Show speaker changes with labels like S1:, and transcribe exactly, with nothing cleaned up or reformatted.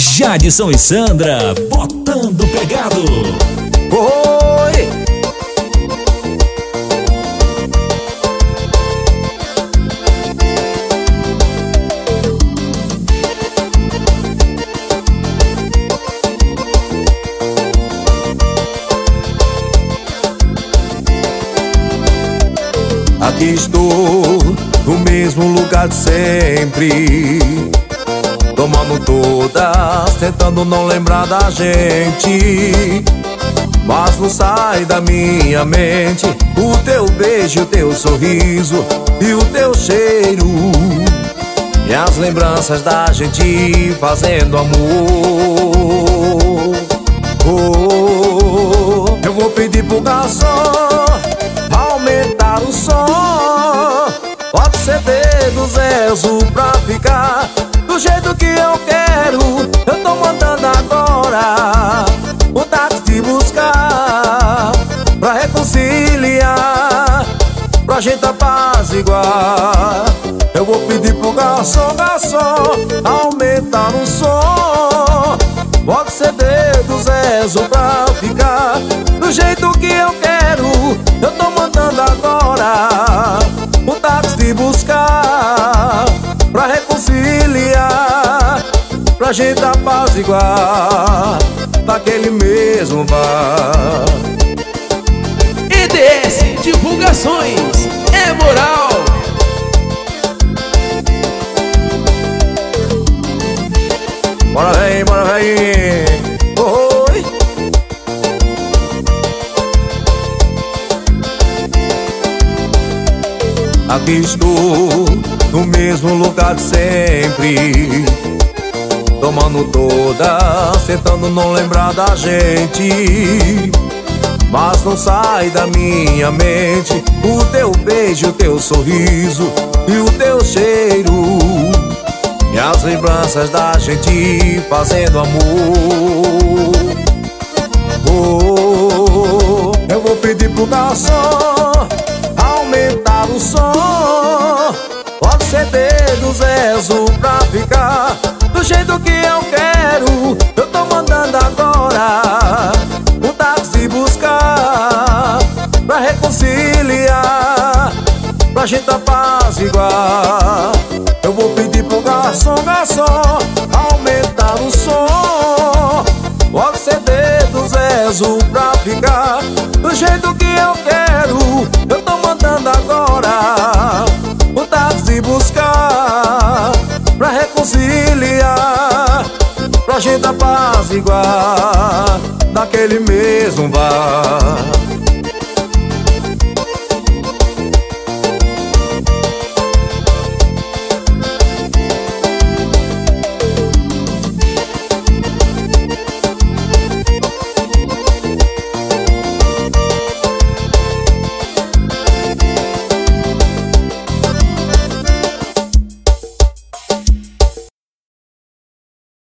S1: Jadson e Sandra, botando pegado.
S2: Oi! Aqui estou, no mesmo lugar de sempre, tomando todas, tentando não lembrar da gente. Mas não sai da minha mente o teu beijo, o teu sorriso e o teu cheiro, e as lembranças da gente fazendo amor. Oh, eu vou pedir pro garçom aumentar o som. Pode ser do Zezo pra ficar do jeito que eu quero. Eu tô mandando agora o táxi te buscar, pra reconciliar, pra gente apaziguar. Eu vou pedir pro garçom, garçom, aumentar o som. Pode ser do Zezo pra ficar do jeito que eu quero. Eu tô mandando agora o táxi te buscar, pra reconciliar, pra gente apaziguar daquele mesmo bar.
S3: E D S Divulgações é moral.
S2: Bora vem, bora vem. Oi. Aqui estou, no mesmo lugar de sempre, tomando todas, tentando não lembrar da gente. Mas não sai da minha mente o teu beijo, o teu sorriso e o teu cheiro, e as lembranças da gente fazendo amor. Oh, eu vou pedir pro garçom aumentar o som. Pode ser do Zezo pra ficar do jeito que eu quero. Eu tô mandando agora o táxi buscar, pra reconciliar, pra gente apaziguar. Eu vou pedir pro garçom, garçom, aumentar o som. Pode ser do Zezo pra ficar do jeito que eu quero. Eu tô mandando agora o táxi buscar, pra reconciliar, pra gente apaziguar daquele mesmo bar.